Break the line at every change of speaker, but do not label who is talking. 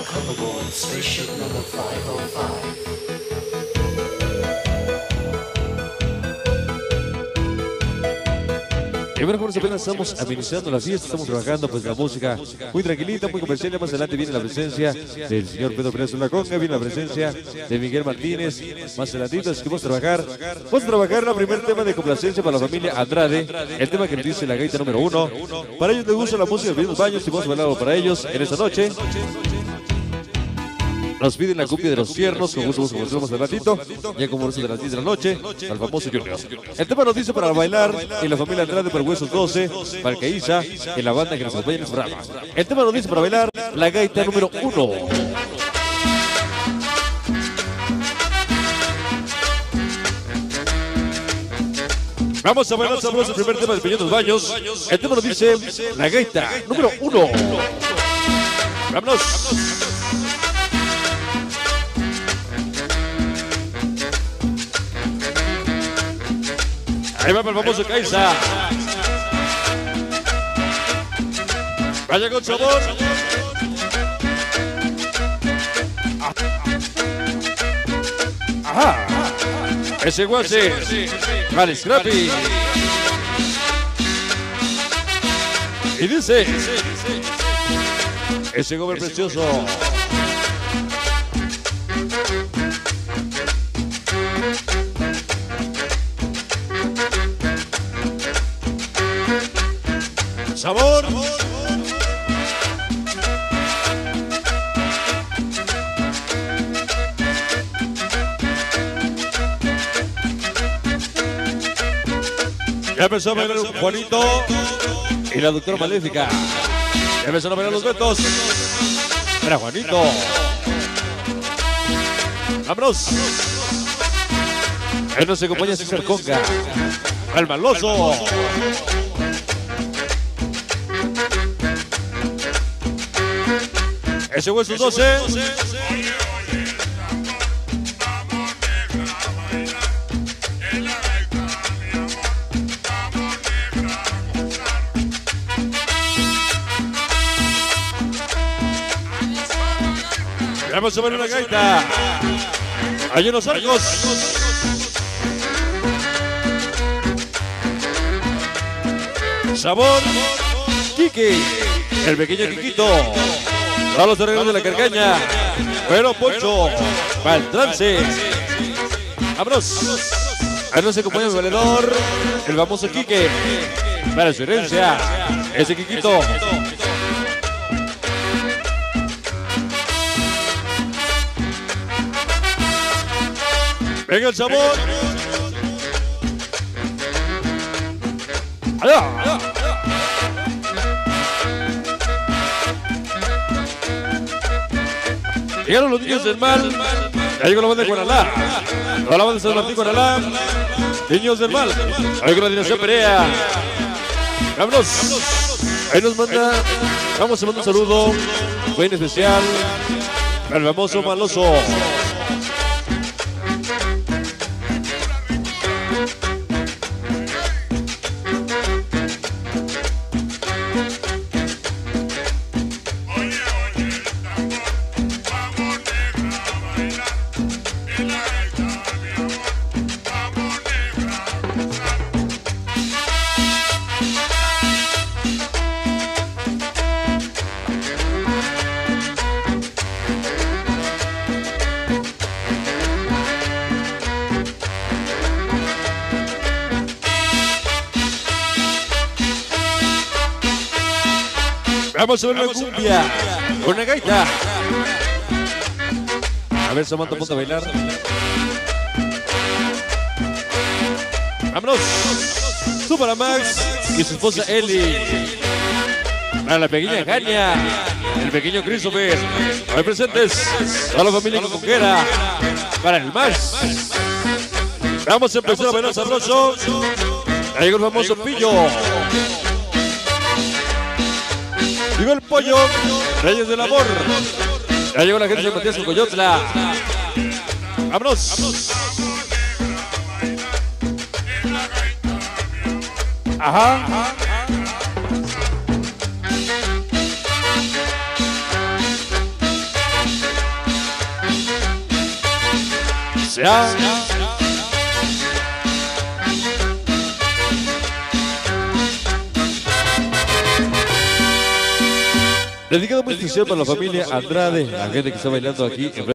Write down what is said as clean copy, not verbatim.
Welcome aboard spaceship number 505.
Y bueno, como apenas estamos administrando la fiesta, estamos trabajando pues la música muy tranquilita, muy comercial. Más adelante viene la presencia del señor Pedro Pérez de la Conga, viene la presencia de Miguel Martínez. Más adelantito, así que vamos a trabajar el primer tema de complacencia para la familia Andrade, el tema que nos dice la gaita número 1. Para ellos les gusta la música de los baños y vamos a bailarlo para ellos en esta noche. Nos piden la cumbia de los tiernos, con gusto más al ratito, ya como eso de las 10 de la noche, al famoso Junior. El tema nos dice para bailar en la familia Andrade, para Huesos 12, para el Caiza, en la banda que nos acompaña en el programa. El tema nos dice para bailar la gaita número 1. Vamos a bailar sabroso el primer tema de Peñones Baños. El tema nos dice la gaita número 1. ¡Vámonos! Ahí va para el famoso Caiza. Vaya con sabor. Ajá. Ese guase. Vale, Scrappy. Y dice. Ese gober precioso. Sabor. Ya empezó a bailar Juanito y la doctora Maléfica. Ya empezaron a bailar los Betos. Era Juanito. ¡Vámonos! Él nos acompaña César Conga. El Maloso. Ese Huesos 12. Vamos a ver una gaita. Hay unos arcos. Sabor. Kiki. El pequeño Kikito. A los terrenos de la Carcaña. Pero Poncho. Para el trance. Vámonos. Ahí nos acompaña el valedor. El famoso Quique. Para su herencia. Ese Kikito. Venga el sabor. Allá. Llegaron los niños del mal. Ya llegó la banda de Guanalá. La banda de San Martín Guanalá. Niños del mal. Ahí con la dinastía Perea. Vámonos. Ahí nos manda. Vamos a mandar un saludo muy especial al famoso Maloso. Vamos a ver la cumbia con una gaita. A ver, Samantha, ponte a bailar. Vámonos. Tú para Max y su esposa Eli. Para la pequeña Jania. El pequeño Christopher. Hoy presentes. Toda la familia conquera. Para el Max. Vamos a empezar a bailar sabroso. Ahí con el famoso Pillo. Llegó el Pollo, Reyes del Amor. Ya llegó la gente de Matías Coyotla. ¡Vámonos! Ajá. Gracias. Dedicado muy especial para la familia Andrade, la gente que está bailando aquí en